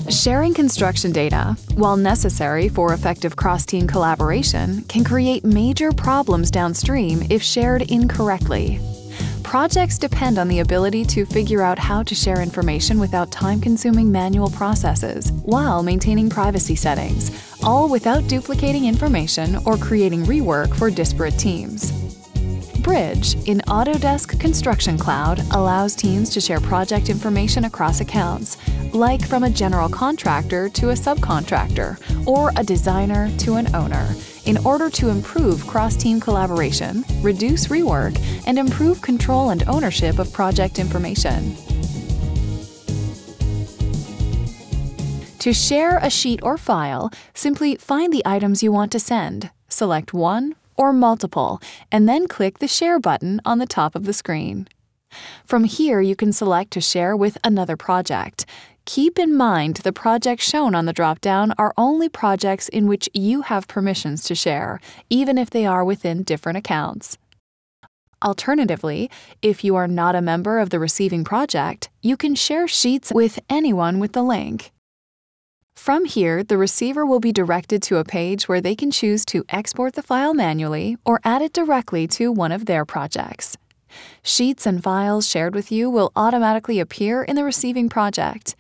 Sharing construction data, while necessary for effective cross-team collaboration, can create major problems downstream if shared incorrectly. Projects depend on the ability to figure out how to share information without time-consuming manual processes while maintaining privacy settings, all without duplicating information or creating rework for disparate teams. Bridge in Autodesk Construction Cloud allows teams to share project information across accounts, like from a general contractor to a subcontractor or a designer to an owner, in order to improve cross-team collaboration, reduce rework, and improve control and ownership of project information. To share a sheet or file, simply find the items you want to send, select one or multiple, and then click the Share button on the top of the screen. From here, you can select to share with another project. Keep in mind the projects shown on the drop-down are only projects in which you have permissions to share, even if they are within different accounts. Alternatively, if you are not a member of the receiving project, you can share sheets with anyone with the link. From here, the receiver will be directed to a page where they can choose to export the file manually or add it directly to one of their projects. Sheets and files shared with you will automatically appear in the receiving project.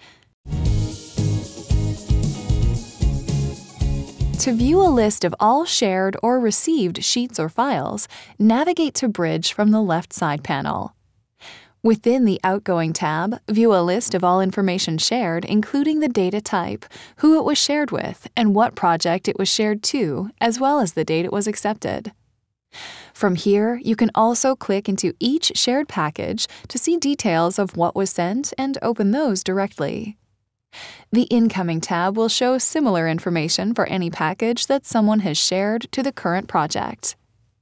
To view a list of all shared or received sheets or files, navigate to Bridge from the left side panel. Within the Outgoing tab, view a list of all information shared, including the data type, who it was shared with, and what project it was shared to, as well as the date it was accepted. From here, you can also click into each shared package to see details of what was sent and open those directly. The Incoming tab will show similar information for any package that someone has shared to the current project.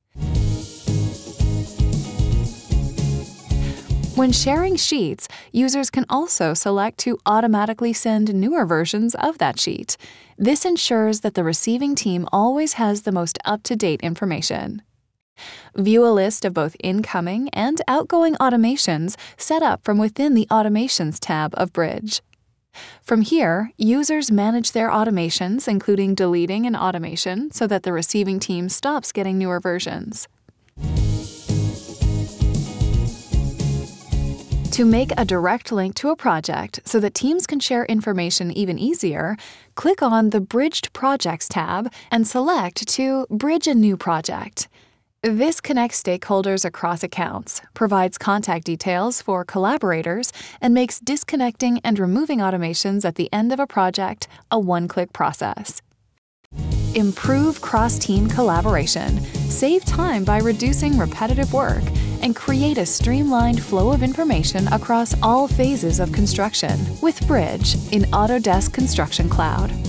When sharing sheets, users can also select to automatically send newer versions of that sheet. This ensures that the receiving team always has the most up-to-date information. View a list of both incoming and outgoing automations set up from within the Automations tab of Bridge. From here, users manage their automations, including deleting an automation so that the receiving team stops getting newer versions. To make a direct link to a project so that teams can share information even easier, click on the Bridged Projects tab and select to Bridge a New Project. This connects stakeholders across accounts, provides contact details for collaborators, and makes disconnecting and removing automations at the end of a project a one-click process. Improve cross-team collaboration, save time by reducing repetitive work, and create a streamlined flow of information across all phases of construction with Bridge in Autodesk Construction Cloud.